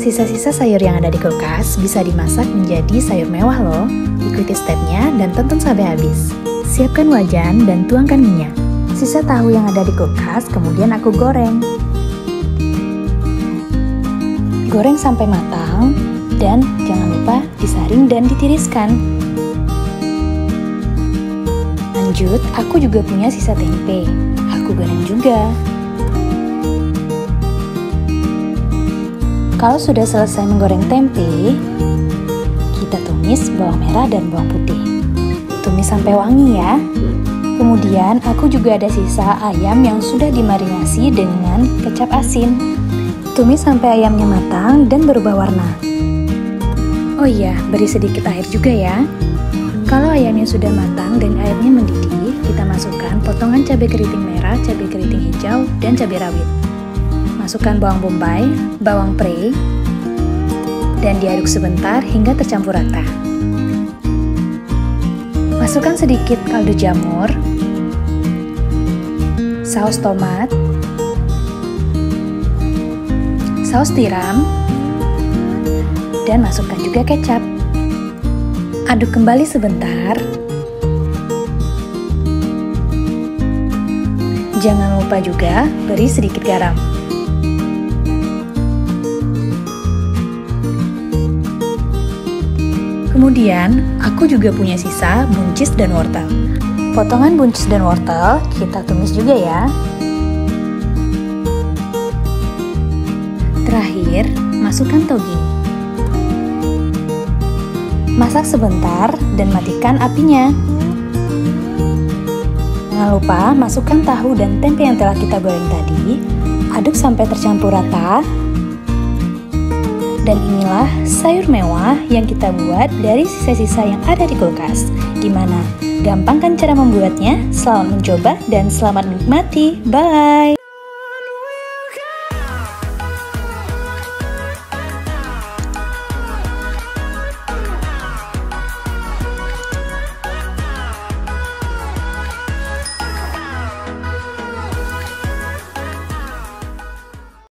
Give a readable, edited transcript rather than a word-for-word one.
Sisa-sisa sayur yang ada di kulkas bisa dimasak menjadi sayur mewah loh. Ikuti stepnya dan tonton sampai habis. Siapkan wajan dan tuangkan minyak. Sisa tahu yang ada di kulkas kemudian aku goreng. Goreng sampai matang dan jangan lupa disaring dan ditiriskan. Lanjut, aku juga punya sisa tempe. Aku goreng juga. Kalau sudah selesai menggoreng tempe, kita tumis bawang merah dan bawang putih. Tumis sampai wangi ya. Kemudian aku juga ada sisa ayam yang sudah dimarinasi dengan kecap asin. Tumis sampai ayamnya matang dan berubah warna. Oh iya, beri sedikit air juga ya. Kalau ayamnya sudah matang dan airnya mendidih, kita masukkan potongan cabai keriting merah, cabai keriting hijau, dan cabai rawit. Masukkan bawang bombay, bawang pre, dan diaduk sebentar hingga tercampur rata. Masukkan sedikit kaldu jamur, saus tomat, saus tiram, dan masukkan juga kecap. Aduk kembali sebentar. Jangan lupa juga beri sedikit garam. Kemudian, aku juga punya sisa buncis dan wortel. Potongan buncis dan wortel kita tumis juga ya. Terakhir, masukkan togi. Masak sebentar dan matikan apinya. Jangan lupa masukkan tahu dan tempe yang telah kita goreng tadi. Aduk sampai tercampur rata. Dan inilah sayur mewah yang kita buat dari sisa-sisa yang ada di kulkas. Gimana? Gampang kan cara membuatnya? Selamat mencoba dan selamat menikmati. Bye!